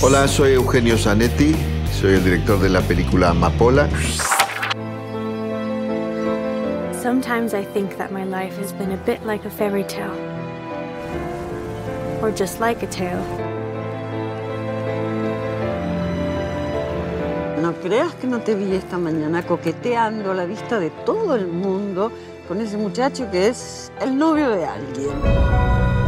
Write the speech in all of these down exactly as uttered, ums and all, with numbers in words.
Hola, soy Eugenio Zanetti, soy el director de la película Amapola. Sometimes I think that my life has been a bit like a fairy tale. Or just like a tale. No creas que no te vi esta mañana coqueteando a la vista de todo el mundo con ese muchacho que es el novio de alguien.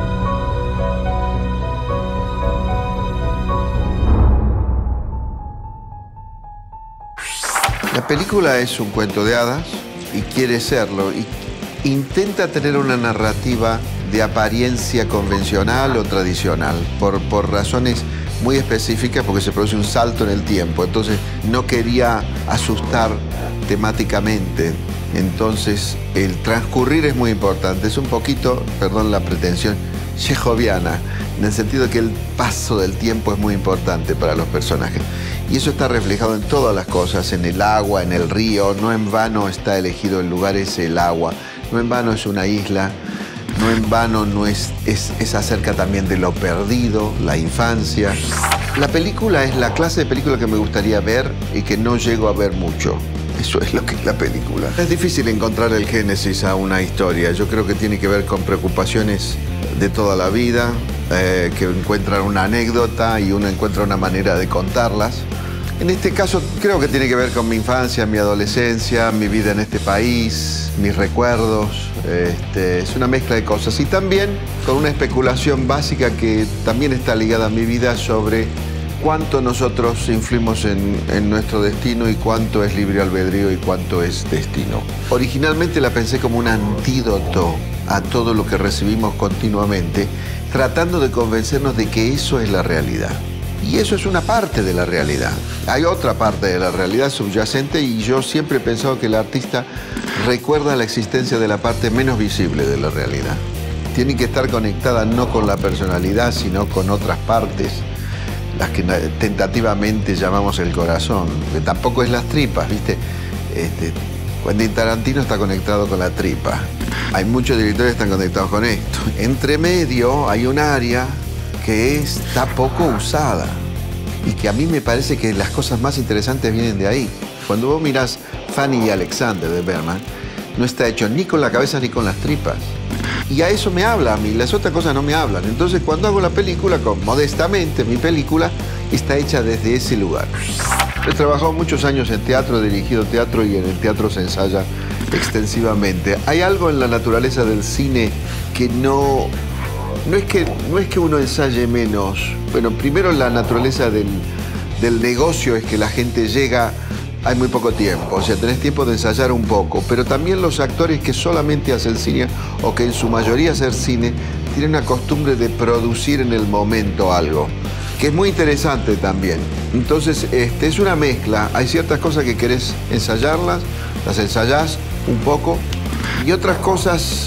La película es un cuento de hadas y quiere serlo. Y intenta tener una narrativa de apariencia convencional o tradicional por, por razones muy específicas, porque se produce un salto en el tiempo. Entonces no quería asustar temáticamente. Entonces el transcurrir es muy importante. Es un poquito, perdón la pretensión, chejoviana, en el sentido de que el paso del tiempo es muy importante para los personajes. Y eso está reflejado en todas las cosas, en el agua, en el río. No en vano está elegido el lugar ese, el agua. No en vano es una isla. No en vano no es, es, es acerca también de lo perdido, la infancia. La película es la clase de película que me gustaría ver y que no llego a ver mucho. Eso es lo que es la película. Es difícil encontrar el génesis a una historia. Yo creo que tiene que ver con preocupaciones de toda la vida, eh, que encuentran una anécdota y uno encuentra una manera de contarlas. En este caso creo que tiene que ver con mi infancia, mi adolescencia, mi vida en este país, mis recuerdos. Este, es una mezcla de cosas. Y también con una especulación básica que también está ligada a mi vida sobre cuánto nosotros influimos en, en nuestro destino y cuánto es libre albedrío y cuánto es destino. Originalmente la pensé como un antídoto a todo lo que recibimos continuamente, tratando de convencernos de que eso es la realidad. Y eso es una parte de la realidad. Hay otra parte de la realidad subyacente y yo siempre he pensado que el artista recuerda la existencia de la parte menos visible de la realidad. Tiene que estar conectada no con la personalidad, sino con otras partes, las que tentativamente llamamos el corazón, que tampoco es las tripas, ¿viste? Este, Quentin Tarantino está conectado con la tripa. Hay muchos directores que están conectados con esto. Entre medio hay un área que está poco usada y que a mí me parece que las cosas más interesantes vienen de ahí. Cuando vos mirás Fanny y Alexander de Bergman, no está hecho ni con la cabeza ni con las tripas. Y a eso me habla a mí, las otras cosas no me hablan. Entonces cuando hago la película, con, modestamente mi película, está hecha desde ese lugar. He trabajado muchos años en teatro, he dirigido teatro y en el teatro se ensaya extensivamente. Hay algo en la naturaleza del cine que no... No es que, no es que uno ensaye menos. Bueno, primero la naturaleza del, del negocio es que la gente llega, hay muy poco tiempo, o sea, tenés tiempo de ensayar un poco, pero también los actores que solamente hacen cine, o que en su mayoría hacen cine, tienen una costumbre de producir en el momento algo, que es muy interesante también. Entonces, este, es una mezcla. Hay ciertas cosas que querés ensayarlas, las ensayás un poco, y otras cosas...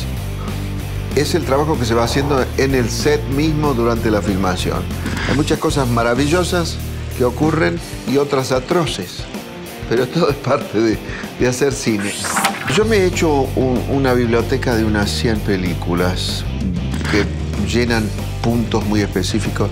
es el trabajo que se va haciendo en el set mismo durante la filmación. Hay muchas cosas maravillosas que ocurren y otras atroces, pero todo es parte de, de hacer cine. Yo me he hecho un, una biblioteca de unas cien películas que llenan puntos muy específicos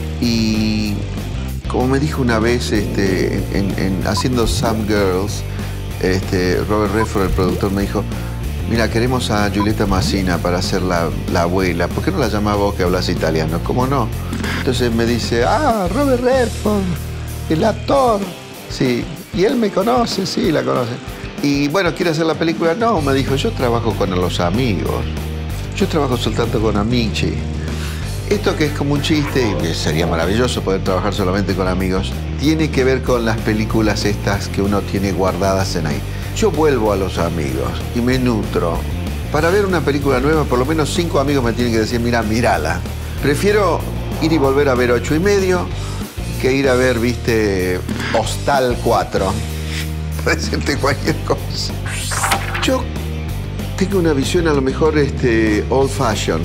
y, como me dijo una vez, este, en, en, haciendo Some Girls, este, Robert Redford, el productor, me dijo: mira, queremos a Giulietta Massina para hacer la, la abuela. ¿Por qué no la llamás vos que hablas italiano? ¿Cómo no? Entonces me dice, ah, Robert Redford, el actor. Sí, y él me conoce, sí, la conoce. Y bueno, ¿quiere hacer la película? No, me dijo, yo trabajo con los amigos. Yo trabajo soltanto con amici. Esto que es como un chiste, y sería maravilloso poder trabajar solamente con amigos, tiene que ver con las películas estas que uno tiene guardadas en ahí. Yo vuelvo a los amigos y me nutro. Para ver una película nueva, por lo menos cinco amigos me tienen que decir, mira, mírala. Prefiero ir y volver a ver ocho y medio que ir a ver, viste, Hostal cuatro. Para decirte cualquier cosa. Yo tengo una visión a lo mejor este, old fashion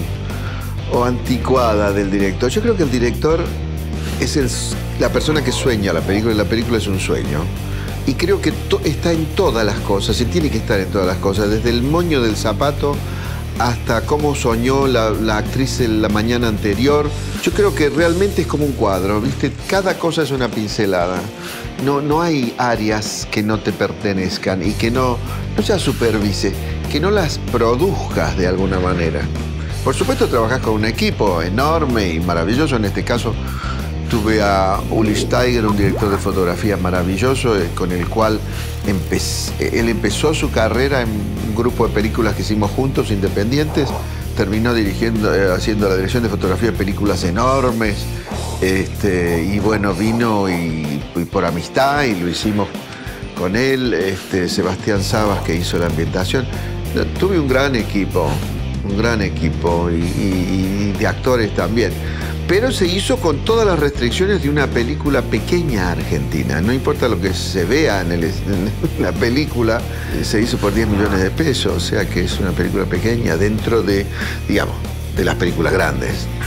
o anticuada del director. Yo creo que el director es el, la persona que sueña la película y la película es un sueño. Y creo que está en todas las cosas, y tiene que estar en todas las cosas, desde el moño del zapato hasta cómo soñó la, la actriz en la mañana anterior. Yo creo que realmente es como un cuadro, ¿viste? Cada cosa es una pincelada. No, no hay áreas que no te pertenezcan y que no, no se supervise, que no las produzcas de alguna manera. Por supuesto, trabajás con un equipo enorme y maravilloso. En este caso, tuve a Uli Steiger, un director de fotografía maravilloso, eh, con el cual empe él empezó su carrera en un grupo de películas que hicimos juntos, independientes. Terminó dirigiendo, eh, haciendo la dirección de fotografía de películas enormes. Este, y bueno, vino y, y por amistad, y lo hicimos con él. Este, Sebastián Sabas, que hizo la ambientación. Tuve un gran equipo, un gran equipo, y, y, y de actores también. Pero se hizo con todas las restricciones de una película pequeña argentina. No importa lo que se vea en, el, en la película, se hizo por diez millones de pesos. O sea que es una película pequeña dentro de, digamos, de las películas grandes.